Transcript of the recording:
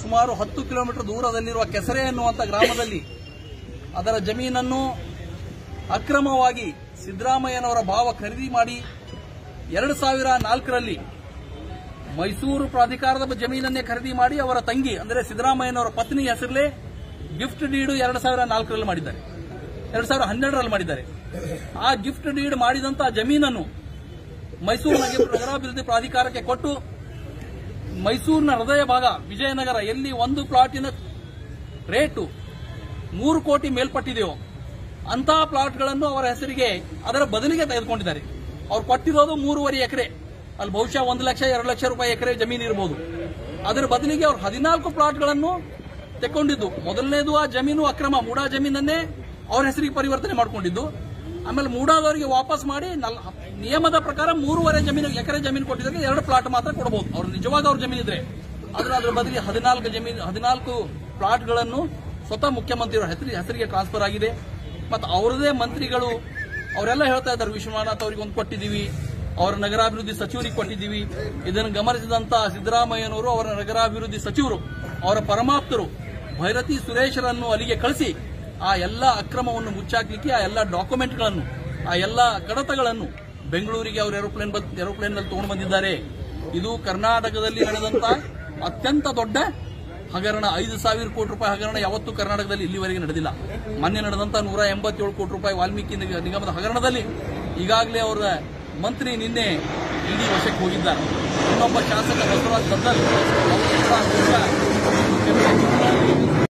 ಸುಮಾರು 10 ಕಿಲೋಮೀಟರ್ ದೂರದಲ್ಲಿರುವ ಕೆಸರೆ ಎನ್ನುವಂತ ಗ್ರಾಮದಲ್ಲಿ ಅದರ ಜಮೀನನ್ನು ಅಕ್ರಮವಾಗಿ ಸಿದ್ದರಾಮಯ್ಯನವರ ಭಾವ ಖರೀದಿ ಮಾಡಿ 2004ರಲ್ಲಿ ಮೈಸೂರು ಪ್ರಾಧಿಕಾರದ ಜಮೀನನ್ನೇ ಖರೀದಿ ಮಾಡಿ ಅವರ ತಂಗಿ ಅಂದರೆ ಸಿದ್ದರಾಮಯ್ಯನವರ ಪತ್ನಿ ಹೆಸರಲ್ಲೇ ಗಿಫ್ಟ್ ಡೀಡ್ 2004ರಲ್ಲಿ ಮಾಡಿದ್ದಾರೆ, 2012ರಲ್ಲಿ ಮಾಡಿದ್ದಾರೆ. ಆ ಗಿಫ್ಟ್ ಡೀಡ್ ಮಾಡಿದಂತಹ ಜಮೀನನ್ನು ಮೈಸೂರು ನಗರಾಭಿವೃದ್ಧಿ ಪ್ರಾಧಿಕಾರಕ್ಕೆ ಕೊಟ್ಟು ಮೈಸೂರಿನ ಹೃದಯ ಭಾಗ ವಿಜಯನಗರ ಎಲ್ಲಿ ಒಂದು ಪ್ಲಾಟಿನ ರೇಟು 3 ಕೋಟಿ ಮೇಲ್ಪಟ್ಟಿದೆಯೋ ಅಂತಹ ಪ್ಲಾಟ್ಗಳನ್ನು ಅವರ ಹೆಸರಿಗೆ ಅದರ ಬದಲಿಗೆ ತೆಗೆದುಕೊಂಡಿದ್ದಾರೆ. ಅವ್ರು ಕೊಟ್ಟಿರೋದು 3.5 ಎಕರೆ, ಅಲ್ಲಿ ಬಹುಶಃ 1 ಲಕ್ಷ 2 ಲಕ್ಷ ರೂಪಾಯಿ ಎಕರೆ ಜಮೀನು ಇರಬಹುದು. ಅದರ ಬದಲಿಗೆ ಅವರು 14 ಪ್ಲಾಟ್ಗಳನ್ನು ತೆಕ್ಕೊಂಡಿದ್ದು. ಮೊದಲನೇದು ಆ ಜಮೀನು ಅಕ್ರಮ, ಮೂಡಾ ಜಮೀನನ್ನೇ ಅವರ ಹೆಸರಿಗೆ ಪರಿವರ್ತನೆ ಮಾಡಿಕೊಂಡಿದ್ದು. ಆಮೇಲೆ ಮೂಡಾದವರಿಗೆ ವಾಪಸ್ ಮಾಡಿ ನಿಯಮದ ಪ್ರಕಾರ 3.5 ಎಕರೆ ಜಮೀನು ಕೊಟ್ಟಿದ್ದಕ್ಕೆ 2 ಪ್ಲಾಟ್ ಮಾತ್ರ ಕೊಡಬಹುದು. ಅವ್ರು ನಿಜವಾಗ ಅವ್ರ ಜಮೀನಿದ್ರೆ ಅದರ ಬದಲಿಗೆ 14 ಪ್ಲಾಟ್ಗಳನ್ನು ಸ್ವತಃ ಮುಖ್ಯಮಂತ್ರಿಯವರ ಹೆಸರಿಗೆ ಟ್ರಾನ್ಸ್ಫರ್ ಆಗಿದೆ. ಮತ್ತು ಅವರದೇ ಮಂತ್ರಿಗಳು ಅವರೆಲ್ಲ ಹೇಳ್ತಾ ಇದ್ದಾರೆ, ವಿಶ್ವನಾಥ್ ಅವರಿಗೆ ಒಂದು ಕೊಟ್ಟಿದ್ದೀವಿ, ಅವರ ನಗರಾಭಿವೃದ್ಧಿ ಸಚಿವರಿಗೆ ಕೊಟ್ಟಿದ್ದೀವಿ. ಇದನ್ನು ಗಮನಿಸಿದಂತ ಸಿದ್ದರಾಮಯ್ಯನವರು ಅವರ ನಗರಾಭಿವೃದ್ಧಿ ಸಚಿವರು ಅವರ ಪರಮಾಪ್ತರು ಭೈರತಿ ಸುರೇಶರನ್ನು ಅಲ್ಲಿಗೆ ಕಳಿಸಿ ಆ ಎಲ್ಲ ಅಕ್ರಮವನ್ನು ಮುಚ್ಚಾಕ್ಲಿಕ್ಕೆ ಆ ಎಲ್ಲ ಡಾಕ್ಯುಮೆಂಟ್ಗಳನ್ನು ಆ ಎಲ್ಲ ಕಡತಗಳನ್ನು ಬೆಂಗಳೂರಿಗೆ ಅವರು ಏರೋಪ್ಲೇನ್ನಲ್ಲಿ ತಗೊಂಡು ಬಂದಿದ್ದಾರೆ. ಇದು ಕರ್ನಾಟಕದಲ್ಲಿ ನಡೆದಂತ ಅತ್ಯಂತ ದೊಡ್ಡ ಹಗರಣ. 5,000 ಕೋಟಿ ರೂಪಾಯಿ ಹಗರಣ ಯಾವತ್ತೂ ಕರ್ನಾಟಕದಲ್ಲಿ ಇಲ್ಲಿವರೆಗೆ ನಡೆದಿಲ್ಲ. ಮೊನ್ನೆ ನಡೆದಂತ 187 ಕೋಟಿ ರೂಪಾಯಿ ವಾಲ್ಮೀಕಿ ನಿಗಮದ ಹಗರಣದಲ್ಲಿ ಈಗಾಗಲೇ ಅವರ ಮಂತ್ರಿ ನಿನ್ನೆ ಇಡಿ ವಶಕ್ಕೆ ಹೋಗಿದ್ದಾರೆ. ಇನ್ನೊಬ್ಬ ಶಾಸಕ ಬಸವರಾಜ ದದ್ದಲ್